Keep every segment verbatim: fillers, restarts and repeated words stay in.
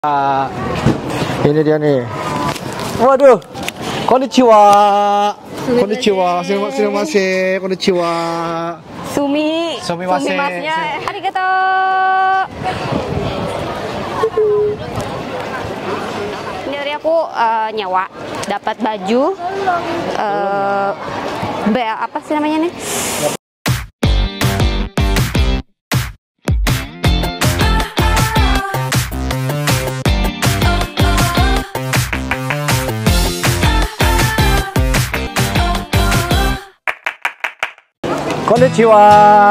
Ah, ini dia nih. Waduh, konnichiwa. Konnichiwa, sumimasen, konnichiwa. Sumi, Sumimasen. Sumi masnya, arigato. Ini dari aku uh, nyewa, dapat baju, uh, bel apa sih namanya nih? Konnichiwa.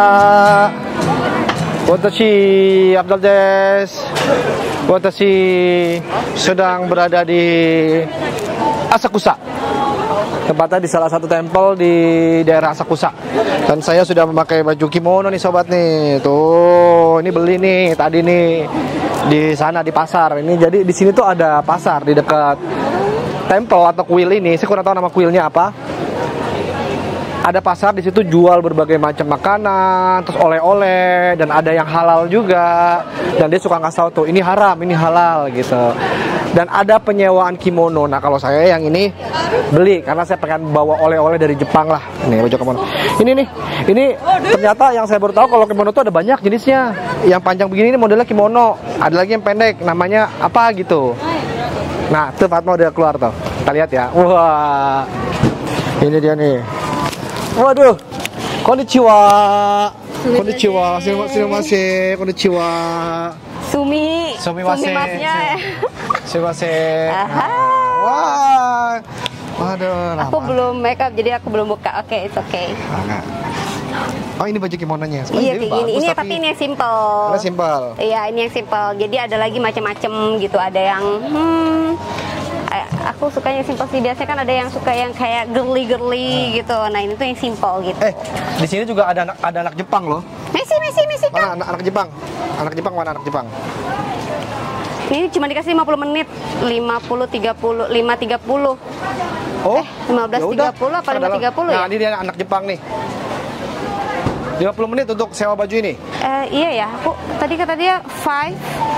Watashi Abdul desu. Watashi sedang berada di Asakusa. Tempatnya di salah satu tempel di daerah Asakusa. Dan saya sudah memakai baju kimono nih sobat nih. Tuh, ini beli nih tadi nih di sana di pasar. Ini jadi di sini tuh ada pasar di dekat tempel atau kuil ini. Saya kurang tahu nama kuilnya apa. Ada pasar di situ jual berbagai macam makanan, terus oleh-oleh, dan ada yang halal juga. Dan dia suka ngasih tahu tuh, ini haram, ini halal gitu. Dan ada penyewaan kimono. Nah kalau saya yang ini beli karena saya pengen bawa oleh-oleh dari Jepang lah. Nih baju kimono. Ini nih, ini ternyata yang saya baru tahu kalau kimono tuh ada banyak jenisnya. Yang panjang begini ini modelnya kimono. Ada lagi yang pendek, namanya apa gitu. Nah tuh Fatma udah keluar tuh. Kita lihat ya. Wah, ini dia nih. Waduh, konnichiwa. Konnichiwa, sumimasen, konnichiwa. Sumi, Sumimasen. Sumi masnya. Sumimasen. Aha. Wah, waduh. Aku lama. belum make up, jadi aku belum buka. Oke, it's okay. Nah, oh ini baju kimononya. Oh, Iya ini kayak gini. bagus, Ini tapi ini yang simple. Karena simpel. Iya, ini yang simple. Jadi ada lagi macam-macam gitu. Ada yang hmm, eh, aku suka yang simple sih. Biasanya kan ada yang suka yang kayak girly-girly gitu. Nah, ini tuh yang simple gitu. Eh, di sini juga ada anak ada anak Jepang loh. Messi, Messi, Messi Mana kan. anak, anak Jepang? Anak Jepang mana anak Jepang? Ini cuma dikasih lima puluh menit. lima puluh, tiga puluh, lima tiga puluh. Oh, Eh, lima belas tiga puluh apa lima tiga puluh ya? Nah, ini dia anak Jepang nih. lima puluh menit untuk sewa baju ini. Eh, iya ya, aku tadi kata dia five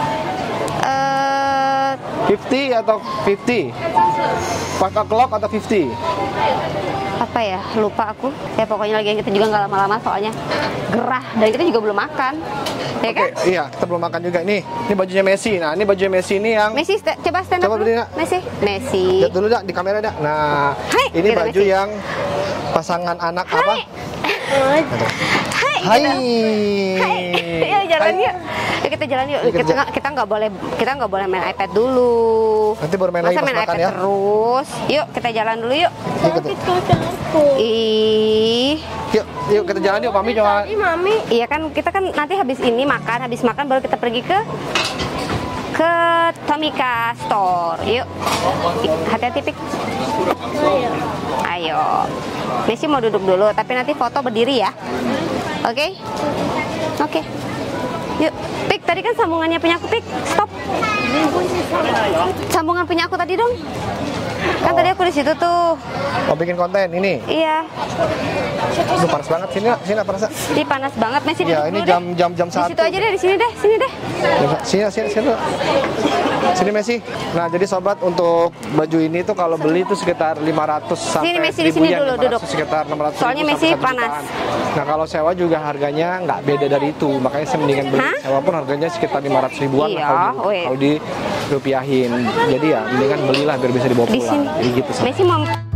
eh fifty atau fifty? five o'clock atau fifty? apa ya, lupa aku. Ya pokoknya lagi kita juga nggak lama-lama soalnya gerah dan kita juga belum makan. Ya Oke, kan? iya, kita belum makan juga. Nih, ini bajunya Messi. Nah, ini bajunya Messi ini yang Messi, st- coba stand up Coba dulu. berdiri, Nak. Messi, Messi. lihat dulu dah di kamera dah. Nah, Hai, ini gitu, baju Messi. yang pasangan anak Hai. apa? Hai. Hai. Gitu. Hai. Ya jalan Hai. yuk. Yuk kita jalan yuk. Yuk, Kita kerja. nggak kita nggak boleh kita nggak boleh main iPad dulu. Nanti baru main lagi Masa pas main makan iPad ya. terus. Yuk kita jalan dulu yuk. Yuk, kita, Ih. yuk, yuk kita jalan yuk, Mami coba. Mami. Iya kan kita kan nanti habis ini makan, habis makan baru kita pergi ke ke Tomika Store. Yuk. Hati-hati Pik. Ayo. Messi mau duduk dulu, tapi nanti foto berdiri ya. Oke? Oke. Yuk, Pik, tadi kan sambungannya punya aku, Pik. Stop. Sambungan punya aku tadi dong. Kan tadi aku di situ tuh. Mau bikin konten ini. Iya. Aduh, panas banget sini, Nak. Sini Nak, panas. Nak. Ini panas banget, Messi duduk Ya, ini dulu jam deh. jam jam Di satu. situ aja deh, di sini deh, sini deh. Sini, sini, sini, Nak. Sini Messi. Nah, jadi sobat untuk baju ini tuh kalau beli tuh sekitar lima ratus sampai Sini, Messi, di sini seribuan, dulu, lima ratus, duduk. sekitar enam ratus Soalnya ribu Messi sampai satu panas. jutaan. Nah, kalau sewa juga harganya nggak beda dari itu. Makanya saya mendingan beli Hah? sewa pun harganya sekitar lima ratus ribuan lah Iya, kalau di, weh. kalau di rupiahin. Jadi ya mendingan belilah biar bisa dibawa Di pulang. sini. Jadi gitu sih. Messi mau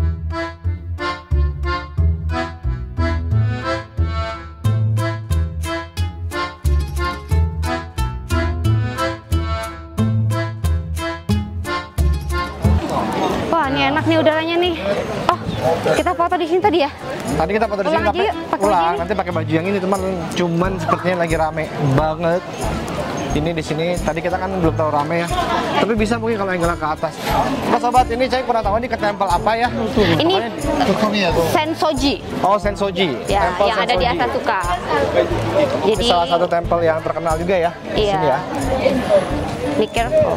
Wah, ini enak nih udaranya nih. Oh, kita foto di sini tadi ya? Tadi kita foto di sini Ulang aja tapi yuk, pakai ulang baju ini. nanti pakai baju yang ini teman. Cuman sepertinya lagi rame banget. Ini di sini tadi kita kan belum tahu rame ya. Tapi bisa mungkin kalau angle ke atas. Nah, sobat, ini saya kurang tahu ini ke tempel apa ya? Ini Pokoknya Sensoji. Oh, Sensoji. Ya, Tempel yang ada di Sensoji. Asakusa. Ini Jadi salah satu tempel yang terkenal juga ya. Di iya. sini ya. Be careful.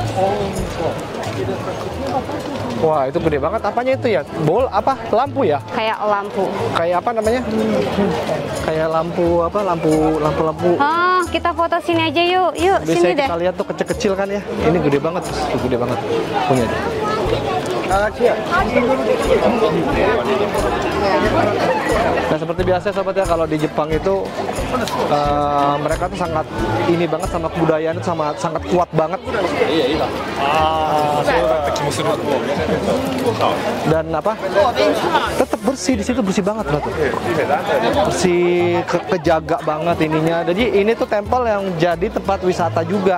Wah, itu gede banget. Apanya itu ya? Bol apa? Lampu ya? Kayak lampu. Kayak apa namanya? Kayak lampu apa? Lampu lampu lampu. Ah, kita foto sini aja yuk. Yuk, Biasanya sini deh. kita lihat tuh kecil-kecil kan ya. Ini gede banget, tuh gede banget. Punya dia. Nah seperti biasa sobat ya, kalau di Jepang itu uh, mereka tuh sangat ini banget sama kebudayaan, sama sangat kuat banget. Dan apa? Tetap bersih di situ, bersih banget loh tuh. Bersih, ke kejaga banget ininya. Jadi ini tuh tempel yang jadi tempat wisata juga.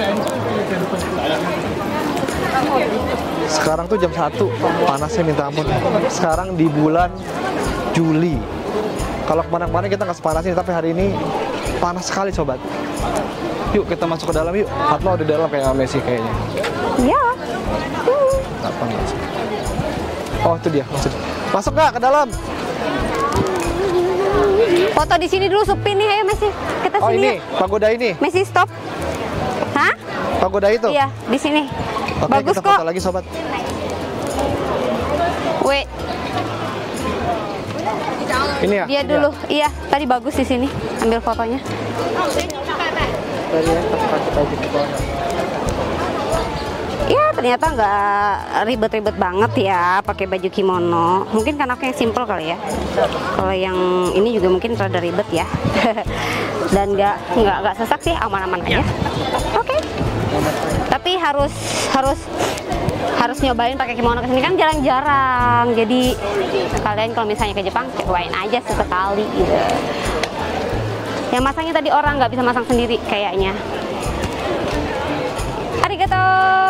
Sekarang tuh jam satu, panasnya minta ampun. Sekarang di bulan Juli. Kalau kemarin-kemarin kita nggak sepanas ini, tapi hari ini panas sekali sobat. Yuk kita masuk ke dalam yuk. Fatma udah di dalam kayak Messi kayaknya. Iya. Apa masuk? Oh itu dia, masuk. Masuk nggak ke dalam? Foto di sini dulu, sepi nih, ayo Messi. Kita Oh sini. ini, Yuk. pagoda ini. Messi stop. Hah? Pagoda itu? Iya, di sini. Oke, Bagus kita kok. foto lagi sobat. Wait, Ini ya? dia ini dulu. Ya? Iya, tadi bagus di sini. Ambil fotonya. Tadi ya, pakai baju di bawah. Iya, ternyata nggak ribet-ribet banget ya pakai baju kimono. Mungkin karena aku yang simple kali ya. Kalau yang ini juga mungkin rada ribet ya. Dan nggak nggak nggak sesak sih, aman-aman aja. Oke. Tapi harus harus harus nyobain pakai kimono kesini kan jarang-jarang. Jadi kalian kalau misalnya ke Jepang cobain aja sesekali gitu. Yang masangnya tadi orang, nggak bisa masang sendiri kayaknya. Arigato.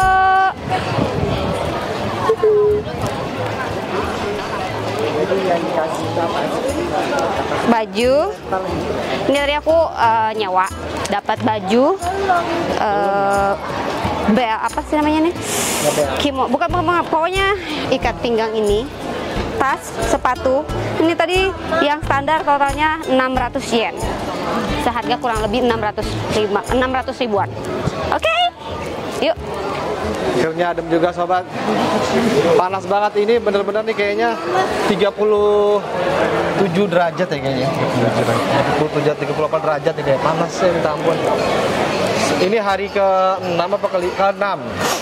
Baju. Ini tadi aku uh, nyewa, dapat baju. Uh, be, apa sih namanya nih? Kimo, bukan, bukan, bukan, pokoknya ikat pinggang ini. Tas, sepatu. Ini tadi yang standar totalnya enam ratus yen. Seharga kurang lebih enam ratus ribuan. Oke. Okay? Yuk. Akhirnya adem juga sobat. Panas banget ini, bener-bener nih kayaknya tiga puluh tujuh derajat ya kayaknya. tiga puluh tujuh, tiga puluh delapan derajat ya kayak panasnya minta ampun. Ini hari ke enam apa ke enam?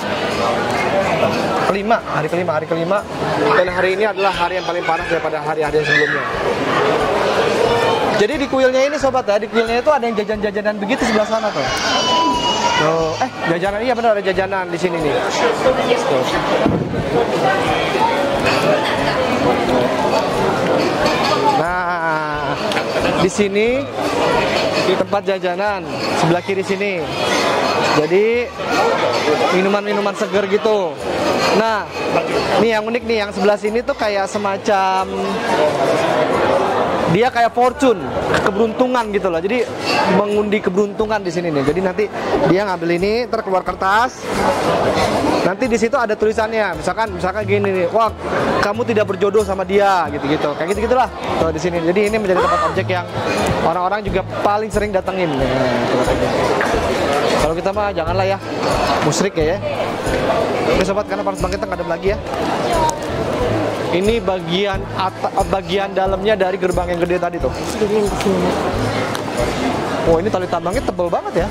Kelima, hari kelima, hari kelima. Dan hari ini adalah hari yang paling panas daripada hari-hari sebelumnya. Jadi di kuilnya ini sobat ya, di kuilnya itu ada yang jajan-jajanan begitu sebelah sana tuh. Tuh, eh jajanan, iya benar ada jajanan di sini nih. Tuh. Nah, di sini di tempat jajanan sebelah kiri sini. Jadi minuman-minuman seger gitu. Nah, nih yang unik nih, yang sebelah sini tuh kayak semacam dia kayak fortune, keberuntungan gitu loh. Jadi mengundi keberuntungan di sini nih. Jadi nanti dia ngambil ini, terkeluar kertas. Nanti di situ ada tulisannya. Misalkan, misalkan gini nih, wah kamu tidak berjodoh sama dia, gitu-gitu. Kayak gitu-gitulah. Tuh di sini. Jadi ini menjadi tempat objek yang orang-orang juga paling sering datengin. Nah, kalau kita mah janganlah ya, musyrik ya. Oke sobat, karena panas banget kita ngadem lagi ya. Ini bagian at bagian dalamnya dari gerbang yang gede tadi tuh. Oh ini tali tambangnya tebal banget ya.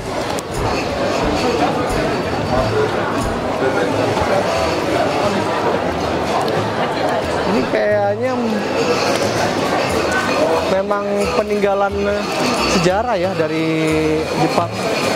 Ini kayaknya memang peninggalan sejarah ya dari Jepang.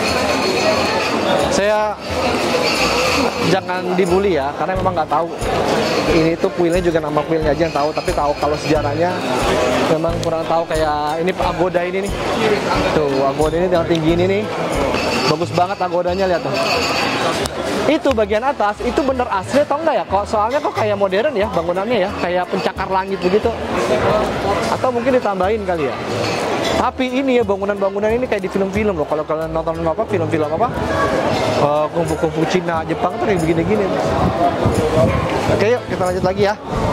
Saya jangan dibully ya, karena memang nggak tahu. Ini tuh kuilnya juga nama kuilnya aja yang tahu, tapi tahu kalau sejarahnya memang kurang tahu. Kayak ini pagoda ini nih, tuh pagoda ini yang tinggi ini nih, bagus banget pagodanya, lihat tuh. Itu bagian atas itu bener asli atau enggak ya? Kok soalnya kok kayak modern ya bangunannya ya, kayak pencakar langit begitu, atau mungkin ditambahin kali ya? Tapi ini ya bangunan-bangunan ini kayak di film-film loh. Kalau kalian nonton apa film-film apa uh, kungfu-kungfu Cina, Jepang tuh kayak begini-gini. Oke yuk kita lanjut lagi ya.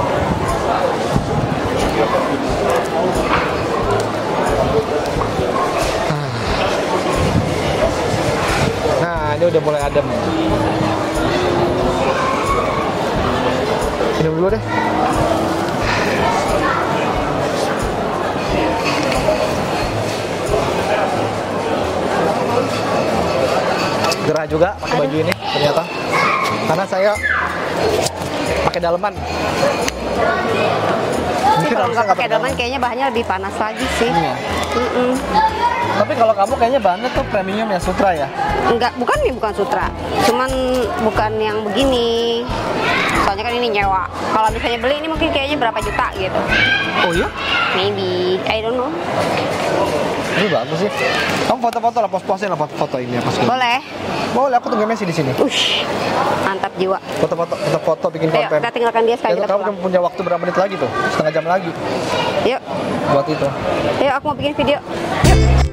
Nah ini udah mulai adem. Minum dulu deh. gerah juga pakai baju ini ternyata. Karena saya pakai daleman. Sih, kalau nggak pakai daleman kayaknya bahannya lebih panas lagi sih. Iya. Mm -mm. Tapi kalau kamu kayaknya bahannya tuh premium ya, Sutra ya? Enggak, bukan nih, bukan Sutra. Cuman bukan yang begini. Soalnya kan ini nyewa. Kalau misalnya beli ini mungkin kayaknya berapa juta gitu. Oh iya? Maybe, I don't know. Ini bagus sih. Kamu foto-foto lah, pos-posin lah foto ini ya pas. Boleh. Boleh, aku tunggu Messi di sini. Ush, mantap jiwa. Foto-foto, foto-foto bikin Ayo, konten. kita tinggalkan dia sekali. Itu Kita kamu pulang. punya waktu berapa menit lagi tuh? Setengah jam lagi Yuk, buat itu. yuk aku mau bikin video. Yuk.